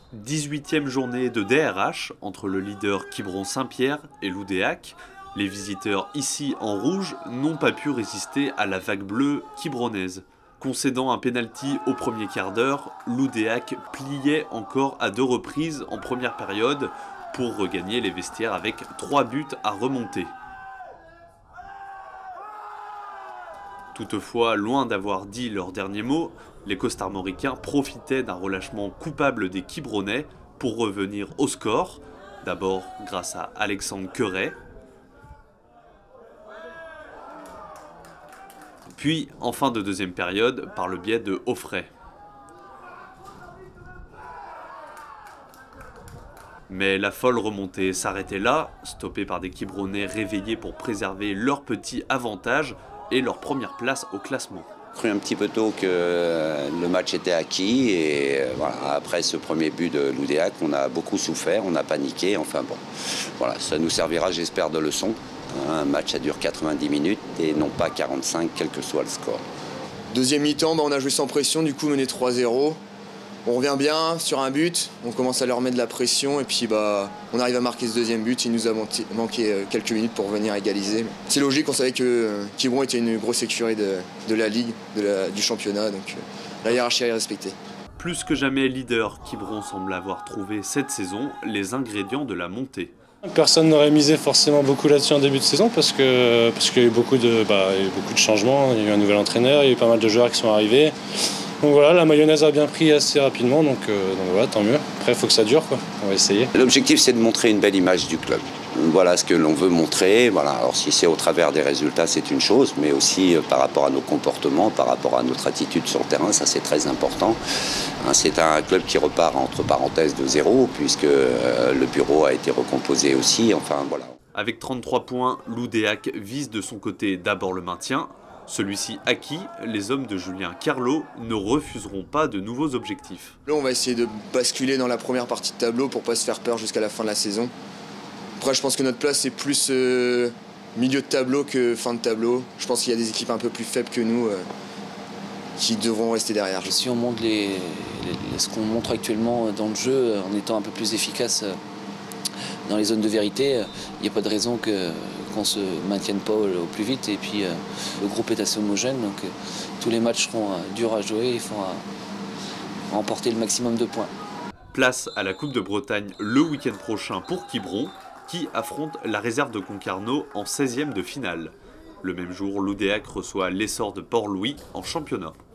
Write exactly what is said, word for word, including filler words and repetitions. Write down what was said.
dix-huitième journée de D R H entre le leader Quiberon-Saint-Pierre et l'Oudéac. Les visiteurs, ici en rouge, n'ont pas pu résister à la vague bleue quiberonnaise. Concédant un pénalty au premier quart d'heure, l'Oudéac pliait encore à deux reprises en première période pour regagner les vestiaires avec trois buts à remonter. Toutefois, loin d'avoir dit leur dernier mot, les Costarmoricains profitaient d'un relâchement coupable des Quiberonnais pour revenir au score, d'abord grâce à Alexandre Queret, puis en fin de deuxième période par le biais de Offray. Mais la folle remontée s'arrêtait là, stoppée par des Quiberonnais réveillés pour préserver leur petit avantage et leur première place au classement. J'ai cru un petit peu tôt que le match était acquis et voilà, après ce premier but de l'Oudéac, on a beaucoup souffert, on a paniqué, enfin bon, voilà, ça nous servira j'espère de leçon. Un match ça dure quatre-vingt-dix minutes et non pas quarante-cinq, quel que soit le score. Deuxième mi-temps, bah, on a joué sans pression, du coup mené trois zéro. On revient bien sur un but, on commence à leur mettre de la pression et puis bah, on arrive à marquer ce deuxième but. Il nous a manqué quelques minutes pour venir égaliser. C'est logique, on savait que Quiberon était une grosse écurie de, de la Ligue, de la, du championnat, donc la hiérarchie est respectée. Plus que jamais leader, Quiberon semble avoir trouvé cette saison les ingrédients de la montée. Personne n'aurait misé forcément beaucoup là-dessus en début de saison parce que parce qu'il y a eu beaucoup de bah, il y a eu beaucoup de changements, il y a eu un nouvel entraîneur, il y a eu pas mal de joueurs qui sont arrivés. Donc voilà, la mayonnaise a bien pris assez rapidement, donc, euh, donc voilà, tant mieux. Après, il faut que ça dure, quoi. On va essayer. L'objectif, c'est de montrer une belle image du club. Voilà ce que l'on veut montrer. Voilà. Alors si c'est au travers des résultats, c'est une chose, mais aussi euh, par rapport à nos comportements, par rapport à notre attitude sur le terrain, ça c'est très important. Hein, c'est un club qui repart entre parenthèses de zéro, puisque euh, le bureau a été recomposé aussi. Enfin voilà. Avec trente-trois points, l'Oudéac vise de son côté d'abord le maintien. Celui-ci acquis, les hommes de Julien Carlo ne refuseront pas de nouveaux objectifs. Là, on va essayer de basculer dans la première partie de tableau pour ne pas se faire peur jusqu'à la fin de la saison. Après, je pense que notre place est plus euh, milieu de tableau que fin de tableau. Je pense qu'il y a des équipes un peu plus faibles que nous euh, qui devront rester derrière. Si on montre les, les, ce qu'on montre actuellement dans le jeu, en étant un peu plus efficace dans les zones de vérité, il n'y a pas de raison que qu'on ne se maintienne pas au, au plus vite. Et puis euh, le groupe est assez homogène, donc euh, tous les matchs seront euh, durs à jouer, il faut euh, remporter le maximum de points. Place à la Coupe de Bretagne le week-end prochain pour Quiberon, qui affronte la réserve de Concarneau en seizième de finale. Le même jour, l'Oudéac reçoit l'Essor de Port-Louis en championnat.